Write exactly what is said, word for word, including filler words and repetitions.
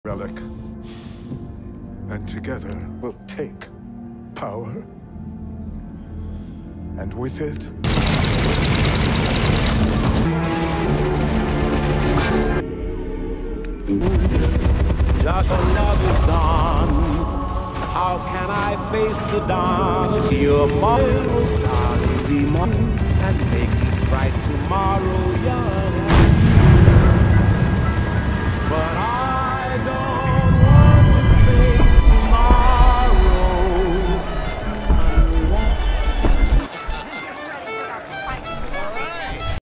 relic. And together we'll take power. And with it, just another dawn. How can I face the dawn? Your mother will start the morning and make it bright tomorrow young.